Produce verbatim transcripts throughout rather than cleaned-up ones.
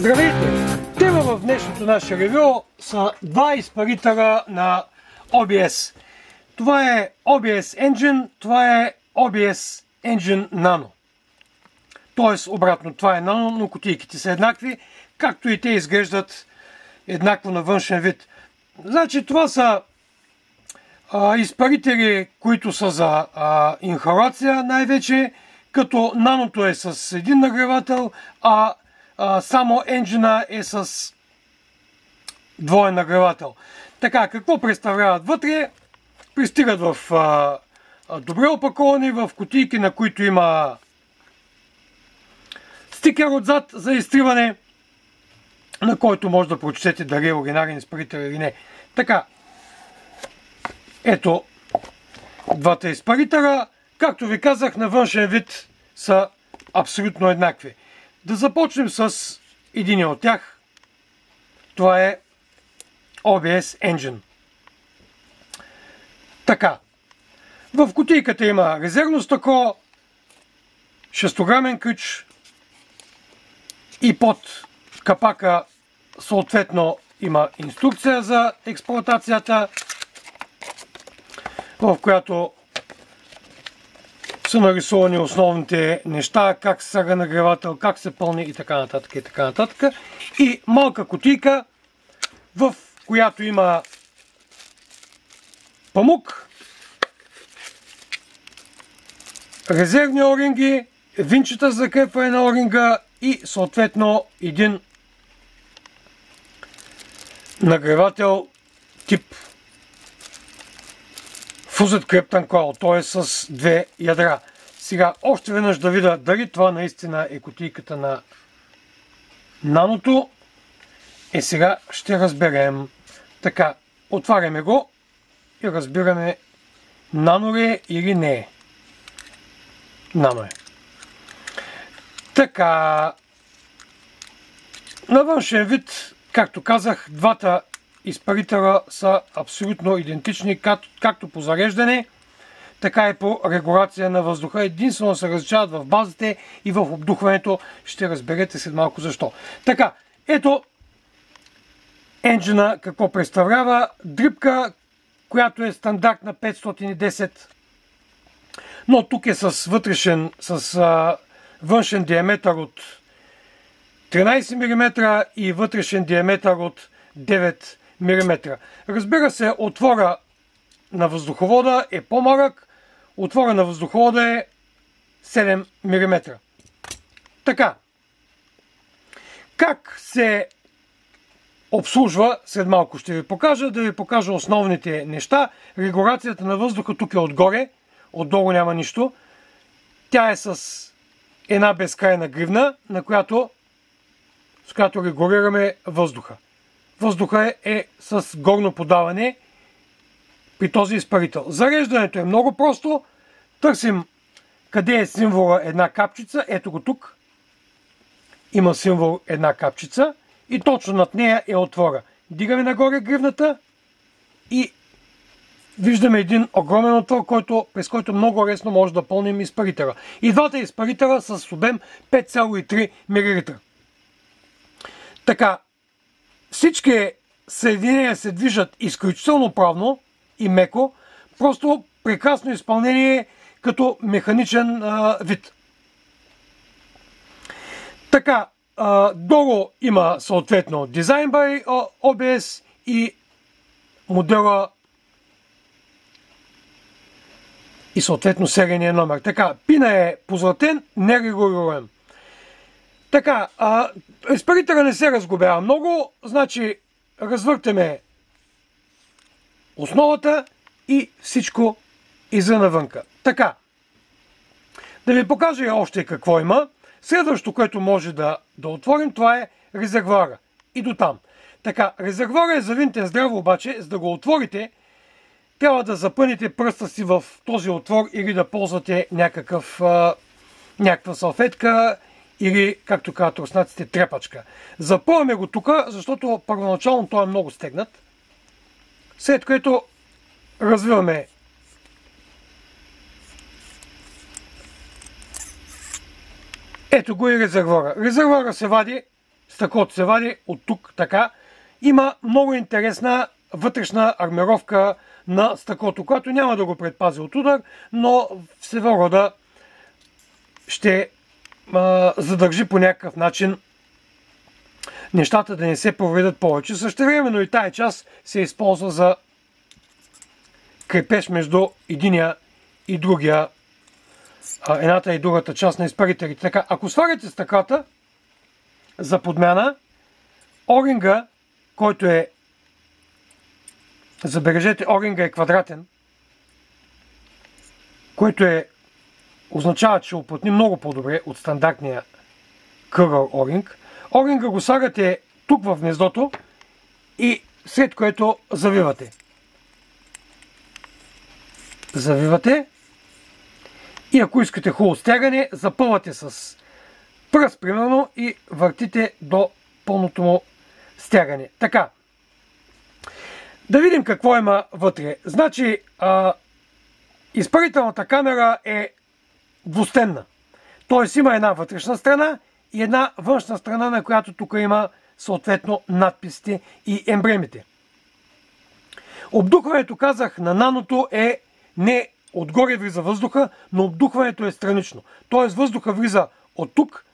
Здравейте! Тема в днешното наше ревю са два изпарителя на О Би Ес. Това е О Би Ес Engine, това е О Би Ес Engine Nano. Тоест обратно, това е Nano, но кутийките са еднакви, както и те изглеждат еднакво на външен вид. Значи това са а, изпарители, които са за а, инхалация най-вече, като наното е с един нагревател, а, а само енджина е с двоен нагревател. Така, какво представляват вътре? Пристигат в а, а, добре опаковани, в кутийки, на които има стикер отзад за изтриване, на който може да прочетете дали е оригинален изпарител или не. Така, ето двата изпарителя. Както ви казах, на външен вид са абсолютно еднакви. Да започнем с един от тях. Това е О Би Ес Engine. Така, в кутийката има резервно стъкло, шестограмен ключ и под капака съответно има инструкция за експлоатацията, в която са нарисувани основните неща, как се сага нагревател, как се пълни и така нататък и така нататък. И малка кутийка, в която има памук, резервни оринги, винчета за закрепване на оринга и съответно един нагревател тип Fused Krypton Coil, т.е. с две ядра. Сега още веднъж да видя дали това наистина е кутийката на наното. Е, сега ще разберем. Така, отваряме го и разбираме нано ли е или не е. Нано е. Така, на външен вид, както казах, двата изпарителя са абсолютно идентични, как, както по зареждане, така и по регулация на въздуха. Единствено се различават в базите и в обдухването. Ще разберете след малко защо. Така, ето енджина какво представлява. Дрипка, която е стандартна петстотин и десет, но тук е с вътрешен, с а, външен диаметър от тринайсет милиметра и вътрешен диаметър от девет милиметра. Разбира се, отвора на въздуховода е по-малък, отвора на въздуховода е седем милиметра. Така, как се обслужва, след малко ще ви покажа, да ви покажа основните неща. Регулацията на въздуха тук е отгоре, отдолу няма нищо. Тя е с една безкрайна гривна, на която, с която регулираме въздуха. Въздуха е с горно подаване при този изпарител. Зареждането е много просто. Търсим къде е символа една капчица. Ето го тук. Има символ една капчица и точно над нея е отвора. Дигаме нагоре гривната и виждаме един огромен отвор, който, през който много лесно може да пълним изпарителя. И двата изпарителя са с обем пет цяло и три милилитра. Така, всички съединения се движат изключително плавно и меко, просто прекрасно изпълнение като механичен а, вид. Така, а, долу има съответно Design by О Би Ес и модела и съответно серийния номер. Така, пина е позлатен, нерегулируем. Така, а, изпарителя не се разглобява много, значи развъртаме основата и всичко излиза навънка. Така, да ви покажа още какво има. Следващото, което може да, да отворим, това е резервуара. И до там. Така, резервуара е завинтен здраво, обаче, за да го отворите, трябва да запънете пръста си в този отвор или да ползвате някакъв, а, някаква салфетка или, както казват руснаците, трепачка. Запъваме го тук, защото първоначално той е много стегнат. След което развиваме ето го и резервуара. Резервуара се вади стъклото се вади от тук така. Има много интересна вътрешна армировка на стъклото, която няма да го предпази от удар, но всего рода ще а, задържи по някакъв начин нещата да не се повредят повече. Същевременно и тая част се използва за крепеж между единия и другия, а, едната и другата част на изпарителите. Така, ако сварите стъклата за подмяна, оринга, който е, забележете, оринга е квадратен, който е, означава, че ще оплътни много по-добре от стандартния кръгъл оринг. Оринга го слагате тук в гнездото и след което завивате. Завивате и ако искате хубаво стягане, запъвате с пръст, примерно, и въртите до пълното му стягане. Така. Да видим какво има вътре. Значи, а, изпарителната камера е двустенна. Т.е. има една вътрешна страна и една външна страна, на която тук има съответно надписите и емблемите. Обдухването, казах, на наното е не отгоре влиза въздуха, но обдухването е странично. Т.е. въздуха влиза от тук,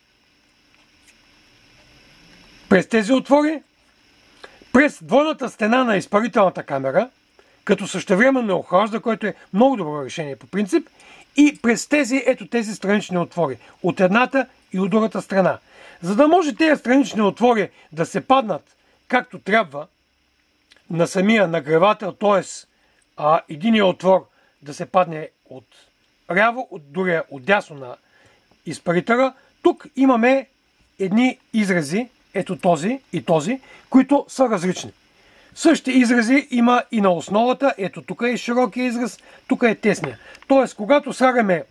през тези отвори, през двойната стена на изпарителната камера, като същевременно охлажда, което е много добро решение по принцип, и през тези, ето тези странични отвори, от едната и от другата страна. За да може тези странични отвори да се паднат както трябва на самия нагревател, т.е. единия отвор да се падне от ляво, от другия от дясно на изпарителя, тук имаме едни изрази, ето този и този, които са различни. Същите изрази има и на основата, ето тук е широкия израз, тук е тесния. Тоест, когато слагаме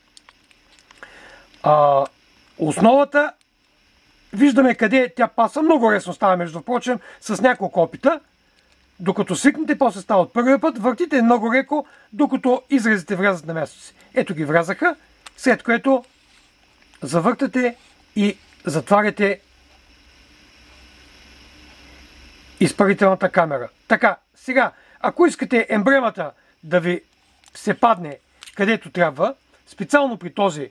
а, основата, виждаме къде тя паса, много лесно става, между прочим, с няколко опита. Докато свикнете, после става от първия път, въртите много леко, докато изразите влязат на мястото си. Ето ги влязаха, след което завъртате и затваряте изпарителната камера. Така, сега, ако искате емблемата да ви се падне където трябва, специално при този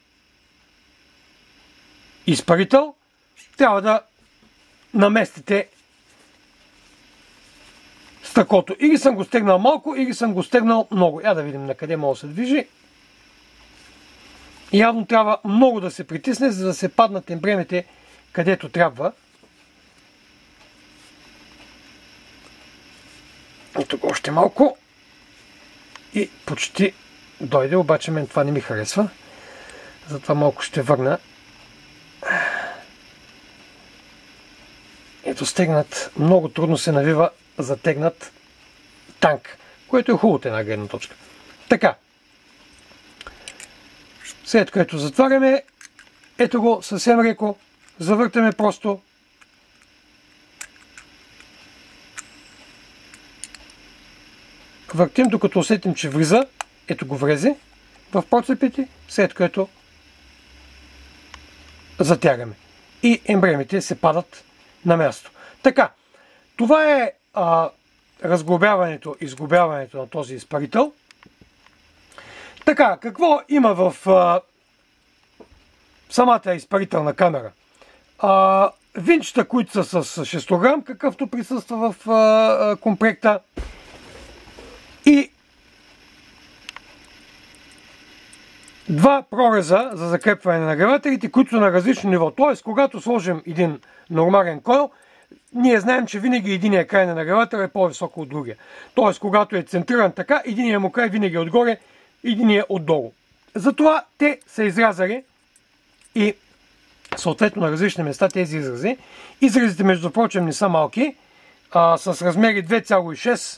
изпарител, трябва да наместите стъклото. Или съм го стегнал малко, или съм го стегнал много. Я да видим на къде може да се движи. Явно трябва много да се притисне, за да се паднат емблемите където трябва. И тук още малко. И почти дойде, обаче мен това не ми харесва. Затова малко ще върна. Ето стегнат, много трудно се навива затегнат танк, което е хубаво от една гледна точка. Така. След което затваряме, ето го съвсем леко, завъртаме просто. Въртим, докато усетим, че влиза, ето го влезе в процепите, след което затягаме. И емблемите се падат на място. Така, това е а, разглобяването и изглобяването на този изпарител. Така, какво има в а, самата изпарителна камера? А, винчета, които са с шестограм, какъвто присъства в а, комплекта. И два прореза за закрепване на нагревателите, които са на различно ниво. Т.е. когато сложим един нормален койл, ние знаем, че винаги единия край на нагревател е по-високо от другия. Т.е. когато е центриран така, единия му край винаги е отгоре, единия отдолу. Затова те са изрязали и съответно на различни места тези изрази. Изразите, между прочим, не са малки, а, с размери две цяло и шест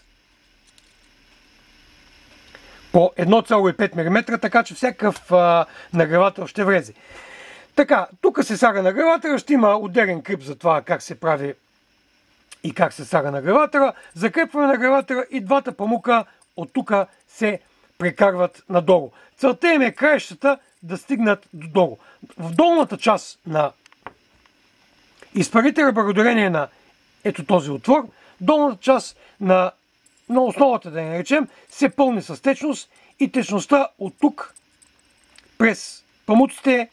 по едно цяло и пет милиметра, така че всякакъв а, нагревател ще влезе. Така, тук се сага нагревателя, ще има отделен клип за това как се прави и как се сага нагревателя. Закрепваме нагревателя и двата памука от тук се прекарват надолу. Целта им е краищата да стигнат до долу. В долната част на изпарителя, благодарение на ето този отвор, долната част на, на основата, да я наречем, се пълни с течност и течността от тук през памуците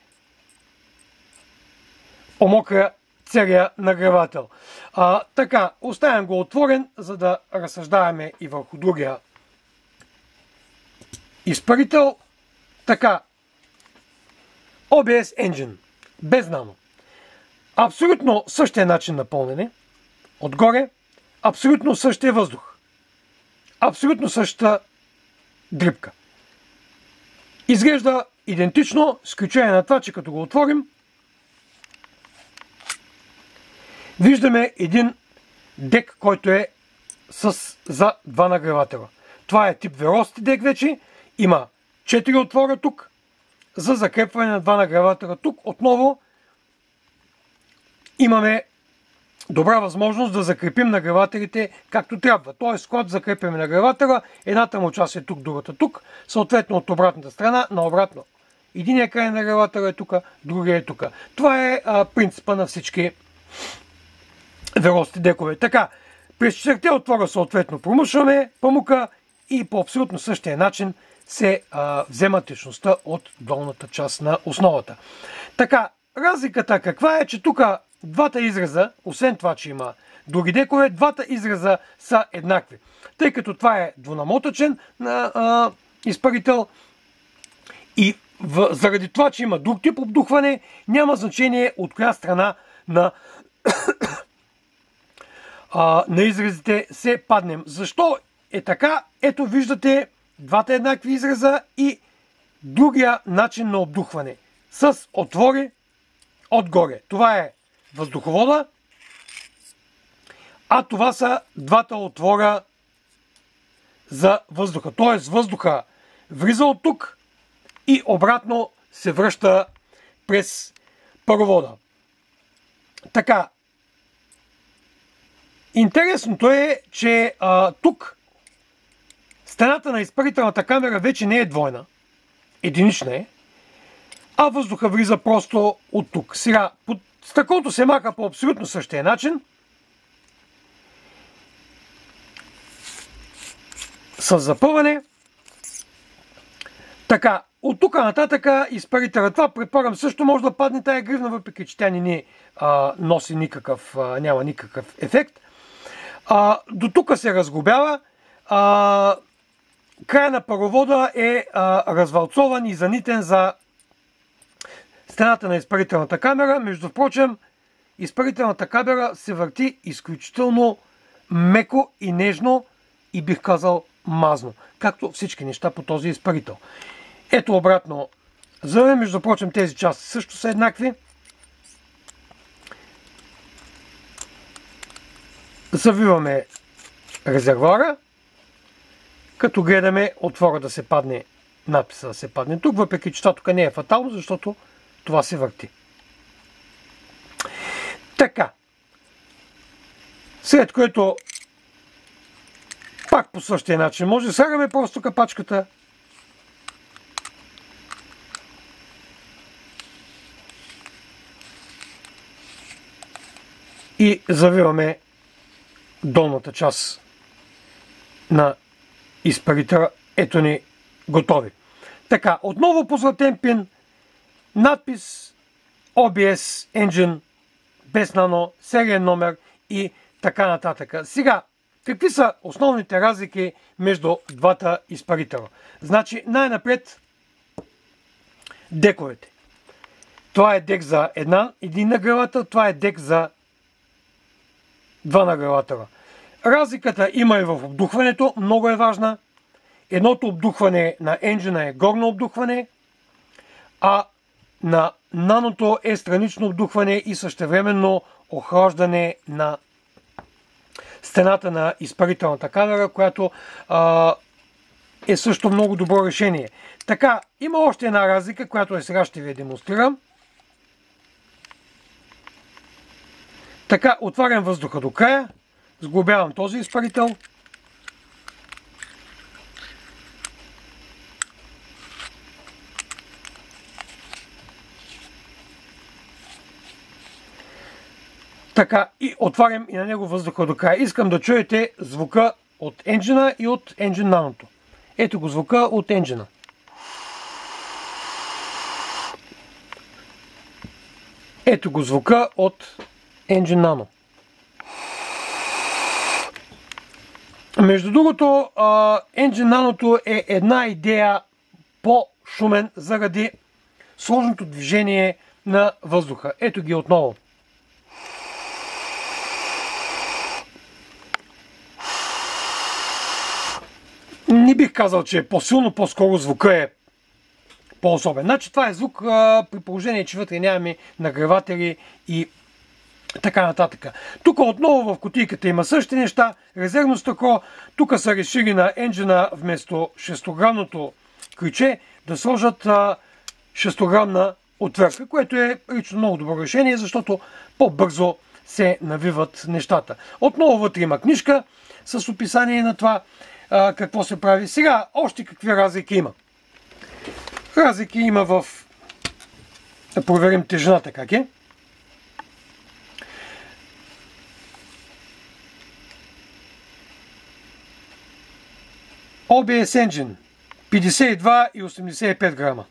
омокра целия нагревател. А, така, оставям го отворен, за да разсъждаваме и върху другия изпарител. Така, о би ес Engine, без нано. Абсолютно същия начин на пълнене. Отгоре, абсолютно същия въздух. Абсолютно същата дрипка. Изглежда идентично, с изключение на това, че като го отворим, виждаме един дек, който е с, за два нагревателя. Това е тип Velocity дек вече. Има четири отвора тук за закрепване на два нагревателя. Тук отново имаме добра възможност да закрепим нагревателите както трябва. Тоест, когато закрепяме нагревателя, едната му част е тук, другата тук. Съответно, от обратната страна на обратно. Единия край на нагревателя е тук, другия е тук. Това е а, принципа на всички Velocity декове. Така, през четирите отвора съответно промушваме памука и по абсолютно същия начин се а, взема течността от долната част на основата. Така, разликата каква е, че тук двата израза, освен това, че има други декове, двата израза са еднакви. Тъй като това е двунамотъчен а, изпарител и в, заради това, че има друг тип обдухване, няма значение от коя страна на а, на изразите се паднем. Защо е така? Ето виждате двата еднакви израза и другия начин на обдухване. С отвори отгоре. Това е въздуховода, а това са двата отвора за въздуха. Тоест въздуха влиза от тук и обратно се връща през паровода. Така, интересното е, че а, тук стената на изпарителната камера вече не е двойна, единична е, а въздуха влиза просто от тук. Сега, стъклото се маха по абсолютно същия начин, с запъване. Така, от тук нататък изпарителя. Това предполагам също може да падне тая гривна, въпреки че тя не ни а, носи никакъв, а, няма никакъв ефект. А, до тук се разглобява. А, края на паровода е а, развалцован и занитен за стената на изпарителната камера. Между впрочем, изпарителната камера се върти изключително меко и нежно и бих казал мазно, както всички неща по този изпарител. Ето обратно завиваме, между впрочем тези части също са еднакви. Завиваме резервуара, като гледаме отвора да се падне, надписа да се падне тук, въпреки че това тук не е фатално, защото това се върти. Така. След което пак по същия начин може да слагаме просто капачката и завиваме долната част на изпарителя. Ето ни готови. Така, отново по златен пин, надпис о би ес Engine, без нано, сериен номер и така нататък. Сега, какви са основните разлики между двата изпарителя? Значи, най-напред дековете. Това е дек за една, един нагревател, това е дек за два нагревателя. Разликата има и в обдухването, много е важна. Едното обдухване на енджина е горно обдухване, а на наното е странично обдухване и същевременно охлаждане на стената на изпарителната камера, която а, е също много добро решение. Така, има още една разлика, която е сега ще ви я демонстрирам. Така, отварям въздуха до края, сглобявам този изпарител. Така, и отварям и на него въздуха до края. Искам да чуете звука от енджина и от Engine Nano. Ето го звука от енджина. Ето го звука от Engine Nano. Между другото, Engine Nano е една идея по-шумен заради сложното движение на въздуха. Ето ги отново. Не бих казал, че е по-силно, по-скоро звука е по-особен. Значи това е звук а, при положение, че вътре нямаме нагреватели и така нататък. Тук отново в кутийката има същите неща. Резервно стъкло. Тук са решили на енджина вместо шестограмното ключе да сложат а, шестограмна отвъртка, което е лично много добро решение, защото по-бързо се навиват нещата. Отново вътре има книжка с описание на това а, какво се прави. Сега още какви разлики има. Разлики има в... Да проверим тежината как е. о би ес Engine петдесет и два и осемдесет и пет грама.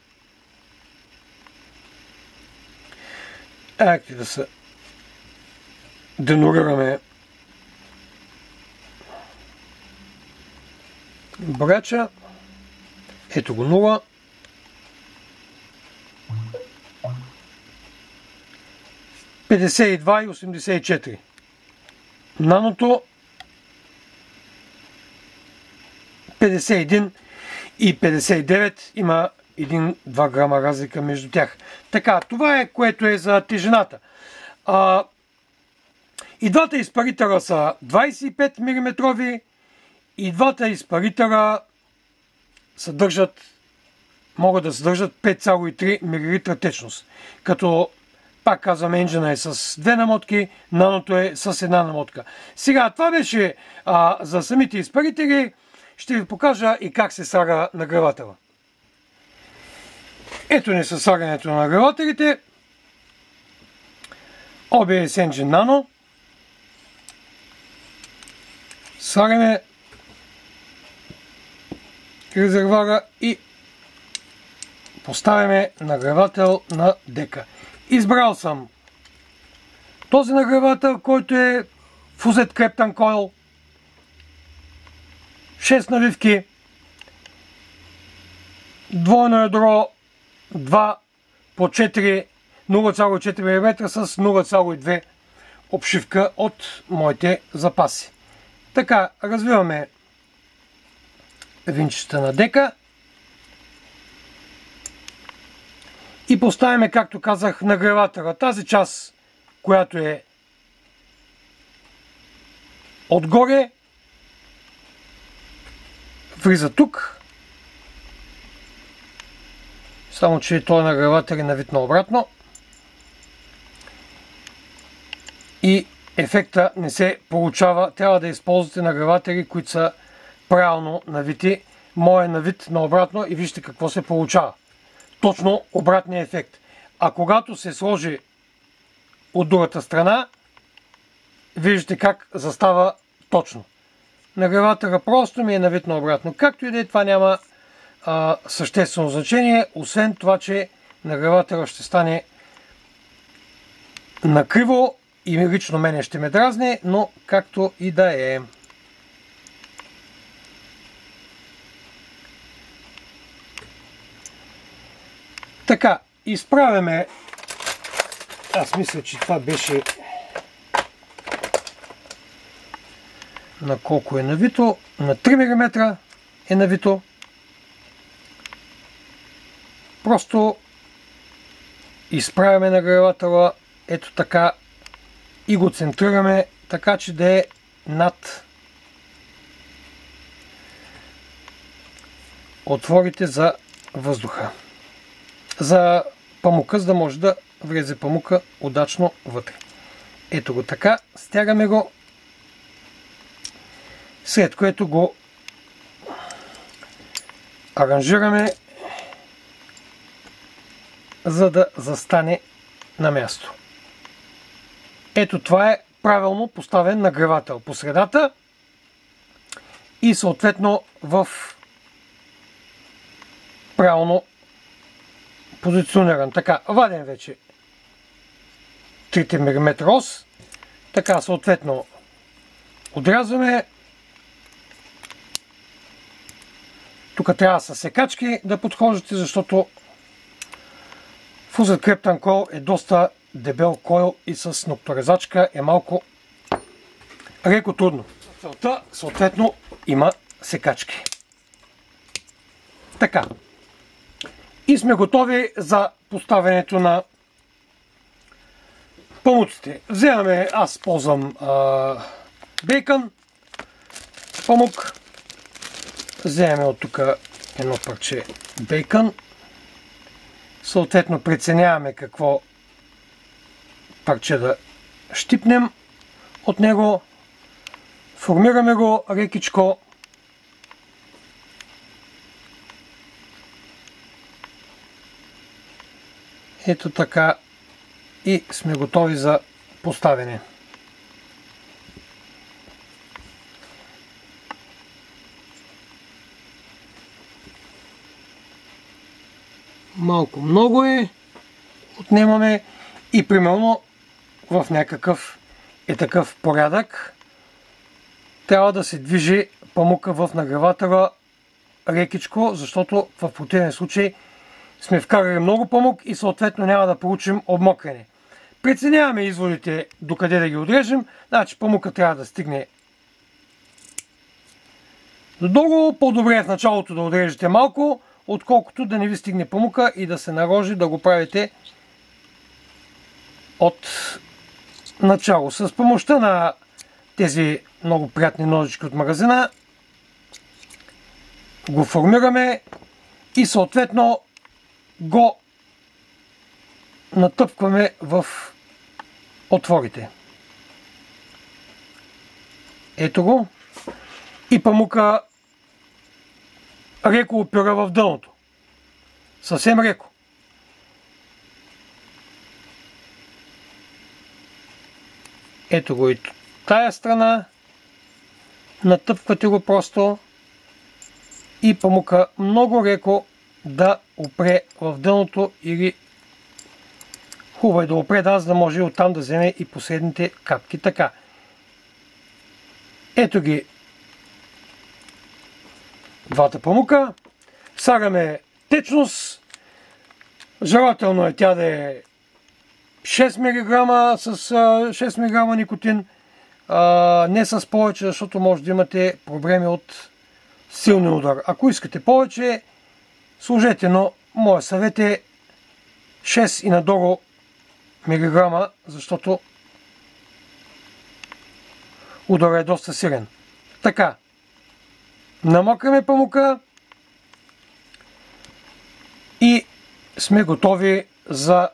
Айде да се денорираме брача. Ето го нула. петдесет и два и осемдесет и четири. Наното петдесет и един и петдесет и девет, има един-два грама разлика между тях. Така, това е което е за тежината. А, и двата изпарителя са двадесет и пет милиметрови и двата изпарителя съдържат, могат да съдържат пет цяло и три милилитра течност. Като, пак казвам, енджина е с две намотки, наното е с една намотка. Сега, това беше а, за самите изпарители. Ще ви покажа и как се слага нагревателя. Ето ни със слагането на нагревателите. о би ес Engine Nano. Слагаме резервуара и поставяме нагревател на дека. Избрал съм този нагревател, който е Fuzet Kapton Coil. шест навивки, двойно ядро, два по четири, нула цяло и четири милиметра с нула цяло и две обшивка от моите запаси. Така, развиваме винчета на дека и поставяме, както казах, нагревателя. Тази част, която е отгоре, влиза тук, само че този нагревател е навит наобратно и ефекта не се получава. Трябва да използвате нагреватели, които са правилно навити. Моя е навит наобратно и вижте какво се получава. Точно обратния ефект. А когато се сложи от другата страна, виждате как застава точно. Нагревателя просто ми е навит наобратно. Както и да е, това няма а, съществено значение, освен това, че нагревателя ще стане накриво и лично мене ще ме дразне, но както и да е. Така, изправяме. Аз мисля, че това беше на колко е навито. На три милиметра е навито. Просто изправяме нагревателя ето така и го центрираме така, че да е над отворите за въздуха. За памука, за да може да влезе памука удачно вътре. Ето го така, стягаме го, след което го аранжираме, за да застане на място. Ето това е правилно поставен нагревател по средата и съответно в правилно позициониран. Така, вадим вече трите милиметра ос. Така, съответно отрязваме. Тук трябва с секачки да подхождате, защото фузът Крептан койл е доста дебел койл и с нокторезачка е малко леко трудно. За целта съответно има секачки. Така. И сме готови за поставянето на памуците. Вземаме, аз ползвам а, бейкън, памук. Вземаме от тук едно парче бейкън. Съответно преценяваме какво парче да щипнем от него. Формираме го лекичко. Ето така и сме готови за поставяне. Малко много е, отнемаме и примерно в някакъв е такъв порядък трябва да се движи памука в нагревателя лекичко, защото в противен случай сме вкарали много памук и съответно няма да получим обмокрене. Преценяваме изводите докъде да ги отрежем. Значи памука трябва да стигне додолу. По-добре е в началото да отрежете малко, отколкото да не ви стигне памука и да се наложи да го правите от начало. С помощта на тези много приятни ножички от магазина го формираме и съответно го натъпкваме в отворите. Ето го. И памука леко опира в дъното. Съвсем леко. Ето го и тая страна. Натъпквате го просто и памука много леко да опре в дъното или хубаво е да опре, да, за да може оттам да вземе и последните капки. Така. Ето ги двата памука. Слагаме течност. Желателно е тя да е шест милиграма с шест милиграма никотин. А, не с повече, защото може да имате проблеми от силния удар. Ако искате повече, сложете, но моят съвет е шест и надолу милиграма, защото ударът е доста силен. Така, намокаме памука и сме готови за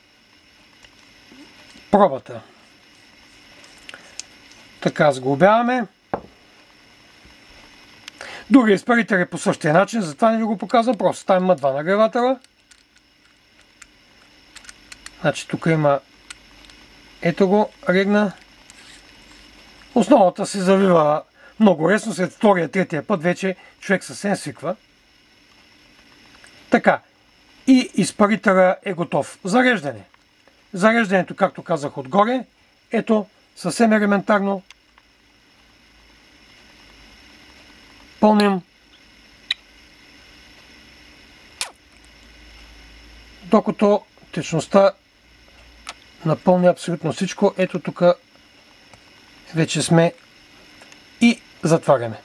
пробата. Така, сглобяваме. Други изпарители по същия начин, затова не ви го показвам, просто ставим два нагревателя. Значи тук има, ето го, регна. Основата се завива много лесно, след втория, третия път вече човек съвсем свиква. Така, и изпарителя е готов. Зареждане. Зареждането, както казах отгоре, ето съвсем елементарно. Пълним. Докато течността напълни абсолютно всичко. Ето тук вече сме и затваряме.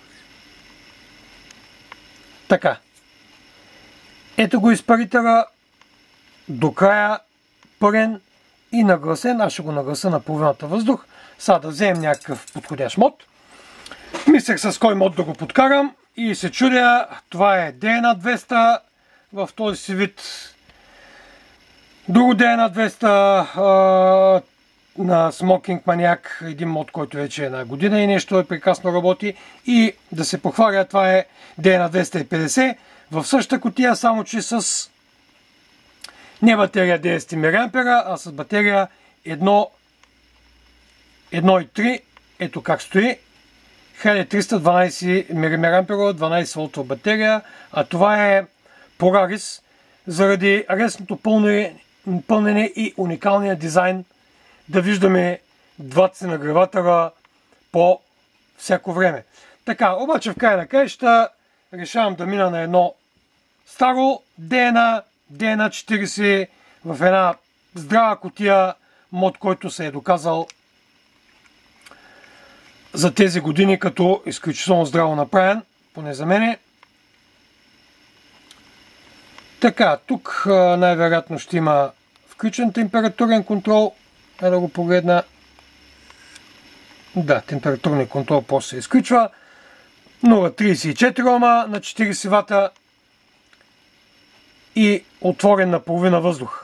Така. Ето го изпарителя до края пълен и нагласен. Аз ще го нагласа на половината въздух. Сега да вземем някакъв подходящ мод. Мислех с кой мод да го подкарам и се чудя. Това е Ди Ен Ей двеста в този си вид. Друго Ди Ен Ей двеста а, на Smoking Maniac, един мод, който вече е на година и нещо, е прекрасно работи. И да се похваля, това е Ди Ен Ей двеста и петдесет в същата кутия, само че с не батерия десет милиампера, а с батерия едно едно цяло и три, ето как стои. хиляда триста дванадесет мА, дванадесет волтова батерия, а това е Polaris заради лесното пълнене и уникалния дизайн да виждаме двата си нагревателя по всяко време. Така, обаче в края на краищата решавам да мина на едно старо ди ен ей, ди ен ей четиридесет в една здрава кутия, мод, който се е доказал за тези години като изключително здраво направен, поне за мене. Така, тук най-вероятно ще има включен температурен контрол. Е да го погледна. Да, температурния контрол после се изключва. нула цяло тридесет и четири ома на четиридесет вата и отворен на половина въздух.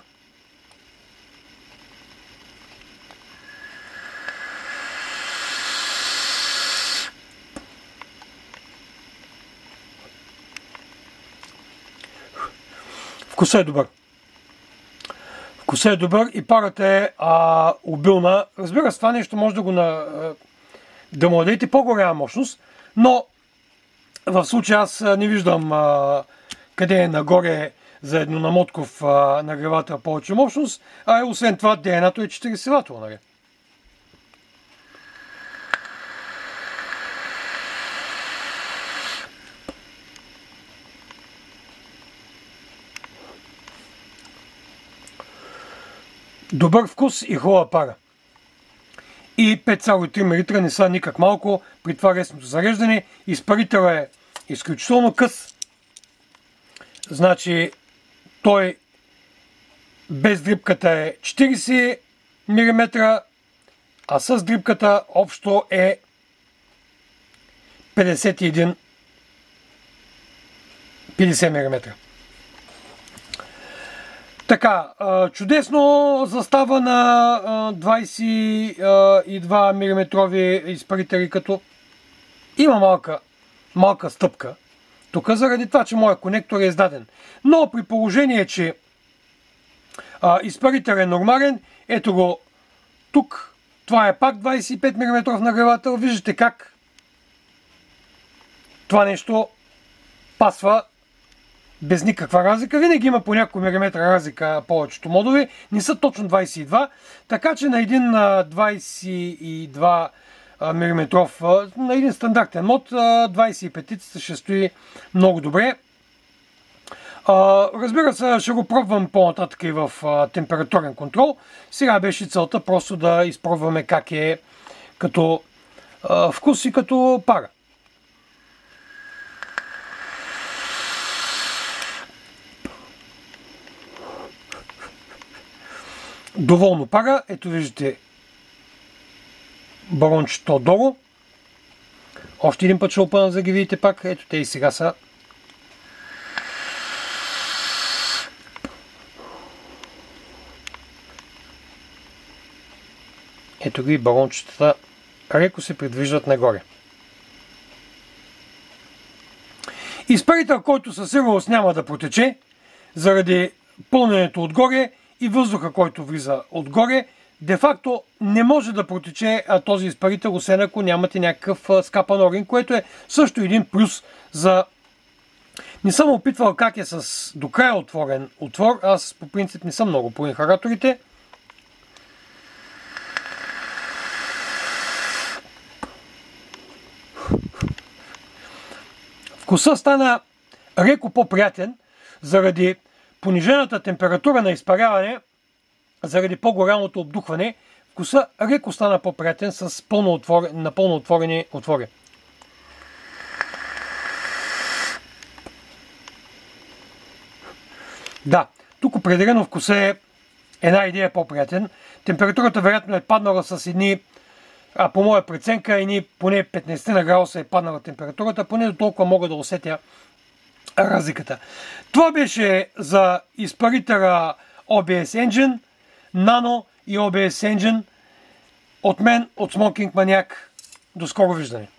Вкусът е добър. Вкусът е добър и парата е а, обилна. Разбира се, това нещо може да го на, да му дадете по-голяма мощност, но в случая аз не виждам а, къде е нагоре за еднонамотков а, нагревател повече мощност, а освен това ди ен ей-то е четиридесет ватово, нали? Добър вкус и хубава пара. И пет цяло и три милилитра не са никак малко при това лесното зареждане. Изпарителът е изключително къс. Значи той без дрипката е четиридесет милиметра, а с дрипката общо е петдесет и един петдесет милиметра. Така, чудесно застава на двадесет и два милиметрови изпарители, като има малка, малка стъпка тук, заради това, че моят конектор е издаден. Но при положение, че а, изпарител е нормален, ето го тук, това е пак двадесет и пет милиметров нагревател, виждате как това нещо пасва без никаква разлика. Винаги има по няколко милиметра разлика повечето модове. Не са точно двадесет и два. Така че на един двадесет и два милиметров, на един стандартен мод, двадесет и пет ще стои много добре. Разбира се, ще го пробвам по-нататък и в температурен контрол. Сега беше целта просто да изпробваме как е като вкус и като пара. Доволно пара. Ето виждате балончето отдолу. Още един път ще опъна, за да ги видите пак. Ето те и сега са. Ето ги балончетата леко се придвижват нагоре. Изпарител, който със сигурност няма да протече заради пълненето отгоре и въздуха, който влиза отгоре, де-факто не може да протече този изпарител, освен ако нямате някакъв скапан орган, което е също един плюс за... Не съм опитвал как е с до края отворен отвор. Аз по принцип не съм много по инхараторите. Вкусът стана леко по-приятен заради понижената температура на изпаряване, заради по-голямото обдухване. Вкусът леко стана по-приятен с пълно отвор... напълно отворени отвори. Да, тук определено вкусът е една идея по-приятен. Температурата вероятно е паднала с едни, а по моя преценка, едни поне петнадесет на градуса е паднала температурата, поне до толкова мога да усетя разликата. Това беше за изпарителя о би ес Engine, Nano и о би ес Engine. От мен, от Smoking Maniac. До скоро виждане!